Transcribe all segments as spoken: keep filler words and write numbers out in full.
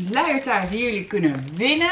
luiertaart die jullie kunnen winnen.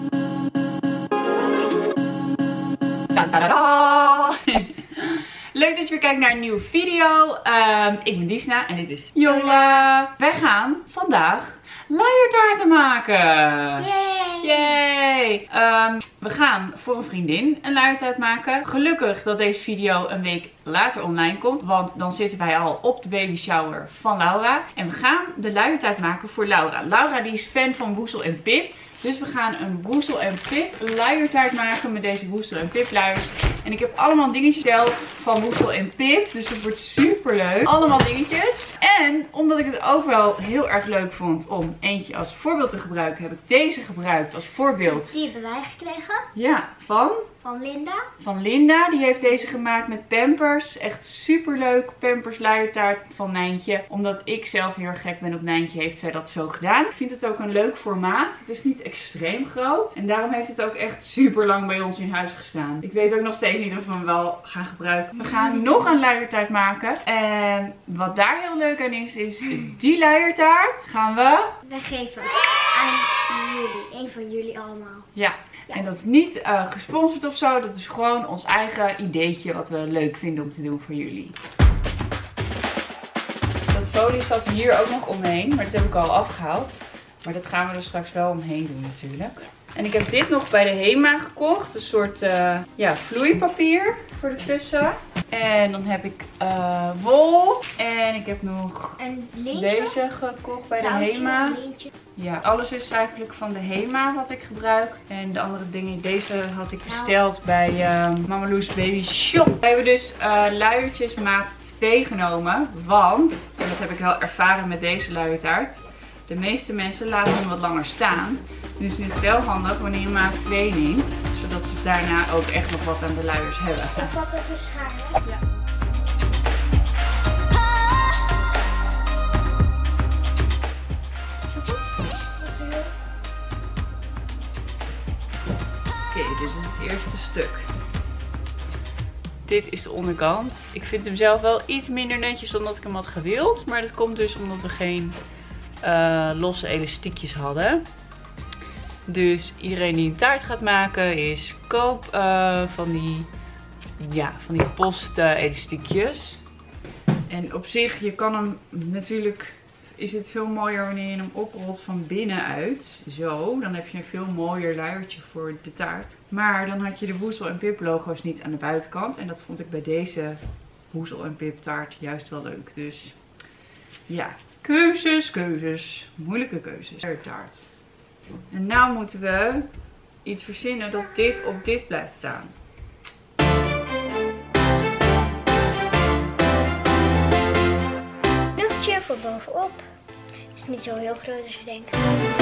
Tadaa! Leuk dat je weer kijkt naar een nieuwe video. Um, ik ben Disna en dit is Jola. Wij gaan vandaag luiertaarten maken. Yay! Yay! Um, we gaan voor een vriendin een luiertaart maken. Gelukkig dat deze video een week later online komt. Want dan zitten wij al op de baby shower van Laura. En we gaan de luiertaart maken voor Laura. Laura die is fan van Woezel en Pip. Dus we gaan een Woezel en Pip luiertaart maken met deze Woezel en Pip luiers. En ik heb allemaal dingetjes gesteld van Woezel en Pip. Dus het wordt super leuk. Allemaal dingetjes. En omdat ik het ook wel heel erg leuk vond om eentje als voorbeeld te gebruiken, heb ik deze gebruikt als voorbeeld. Die hebben wij gekregen. Ja, van? Van Linda. Van Linda. Die heeft deze gemaakt met Pampers. Echt super leuk. Pampers luiertaart van Nijntje. Omdat ik zelf heel erg gek ben op Nijntje, heeft zij dat zo gedaan. Ik vind het ook een leuk formaat. Het is niet extreem groot. En daarom heeft het ook echt super lang bij ons in huis gestaan. Ik weet ook nog steeds niet of we hem wel gaan gebruiken. We gaan nog een luiertaart maken. En wat daar heel leuk aan is, is die luiertaart gaan we weggeven aan jullie. Een van jullie allemaal. Ja. Ja. En dat is niet uh, gesponsord of zo. Dat is gewoon ons eigen ideetje wat we leuk vinden om te doen voor jullie. Dat folie zat hier ook nog omheen. Maar dat heb ik al afgehaald. Maar dat gaan we er straks wel omheen doen natuurlijk. En ik heb dit nog bij de Hema gekocht. Een soort uh, ja, vloeipapier voor ertussen. En dan heb ik uh, wol. En ik heb nog en deze gekocht bij de Touwtje, Hema. leentje. Ja, alles is eigenlijk van de Hema wat ik gebruik. En de andere dingen, deze had ik besteld bij uh, Mama Loes Baby Shop. We hebben dus uh, luiertjes maat twee genomen. Want, en dat heb ik wel ervaren met deze luiertaart, de meeste mensen laten hem wat langer staan. Dus het is wel handig wanneer je maat twee neemt. Zodat ze daarna ook echt nog wat aan de luiers hebben. Ik pak even schaar. Ja. Oké, okay, dit is het eerste stuk. Dit is de onderkant. Ik vind hem zelf wel iets minder netjes dan dat ik hem had gewild. Maar dat komt dus omdat we geen uh, losse elastiekjes hadden. Dus iedereen die een taart gaat maken is koop uh, van die, ja, van die post uh, elastiekjes. En op zich, je kan hem natuurlijk, is het veel mooier wanneer je hem oprolt van binnenuit. Zo, dan heb je een veel mooier luiertje voor de taart. Maar dan had je de Woezel en Pip logo's niet aan de buitenkant. En dat vond ik bij deze Woezel en Pip taart juist wel leuk. Dus ja, keuzes, keuzes. Moeilijke keuzes. Taart. En nou moeten we iets verzinnen dat dit op dit blijft staan. Luchtje voor bovenop. Is niet zo heel groot als je denkt.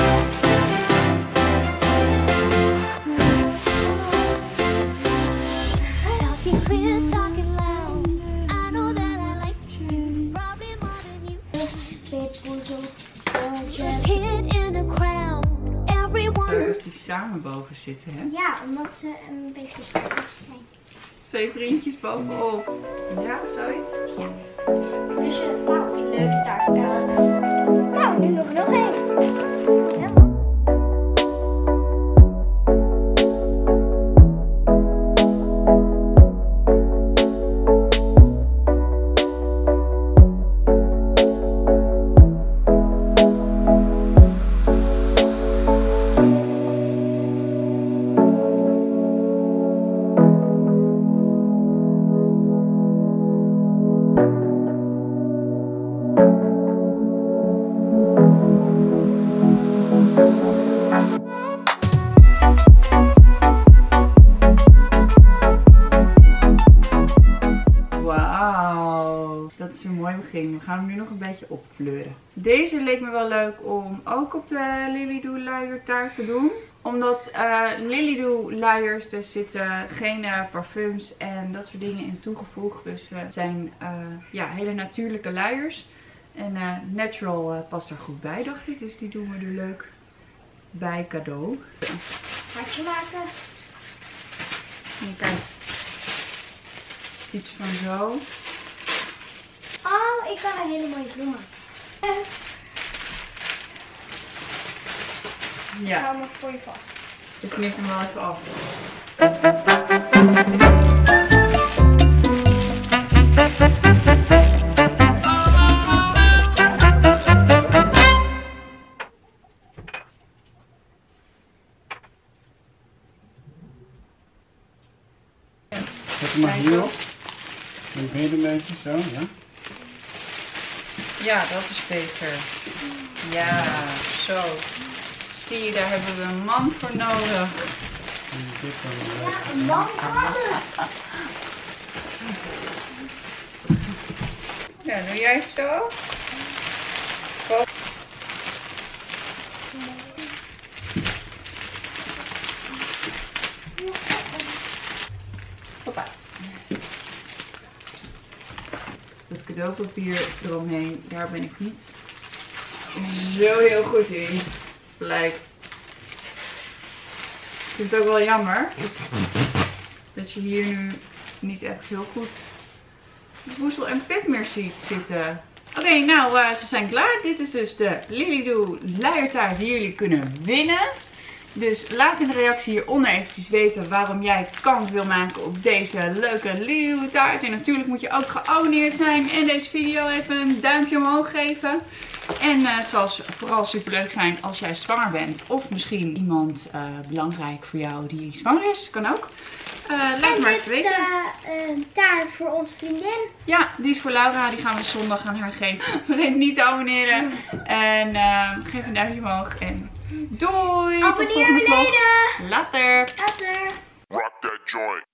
Als die samen boven zitten, hè? Ja, omdat ze een beetje stevig zijn. Twee vriendjes bovenop. Ja, zoiets? Ja. Dus uh, wauw, leuk startpraat. Nou, nu nog nog één. Ja. Dat is een mooi begin. We gaan hem nu nog een beetje opfleuren. Deze leek me wel leuk om ook op de Lily Doo luiertaart te doen. Omdat uh, Lily Doo luiers, er zitten geen uh, parfums en dat soort dingen in toegevoegd. Dus uh, het zijn uh, ja, hele natuurlijke luiers. En uh, natural uh, past er goed bij, dacht ik. Dus die doen we er leuk bij cadeau. Hartje maken. En kijk. Iets van zo. Oh, ik kan een hele mooie bloemen. Ik Ja, hou hem voor je vast. ik knip hem wel even af. Zet hem maar hier op. En midden een beetje, zo, ja. Ja, dat is beter. Ja, zo. Zie je, daar hebben we een man voor nodig. En dit dan Ja, een man kan het. Ja, doe jij zo. Hoppa. Dat cadeaupapier eromheen, daar ben ik niet zo heel goed in. Blijkt. Ik vind het ook wel jammer dat je hier nu niet echt heel goed woezel en pip meer ziet zitten. Oké, okay, nou uh, ze zijn klaar. Dit is dus de Lilydoo luiertaart die jullie kunnen winnen. Dus laat in de reactie hieronder eventjes weten waarom jij kans wil maken op deze leuke Lilydoo taart. En natuurlijk moet je ook geabonneerd zijn en deze video even een duimpje omhoog geven. En uh, het zal vooral super leuk zijn als jij zwanger bent. Of misschien iemand uh, belangrijk voor jou die zwanger is. Kan ook. Uh, laat maar even weten. Dit is de uh, taart voor onze vriendin. Ja, die is voor Laura. Die gaan we zondag aan haar geven. Vergeet niet te abonneren. En uh, geef een duimpje omhoog. En doei! Tot de volgende vlog. Later! Later! Rock that joint.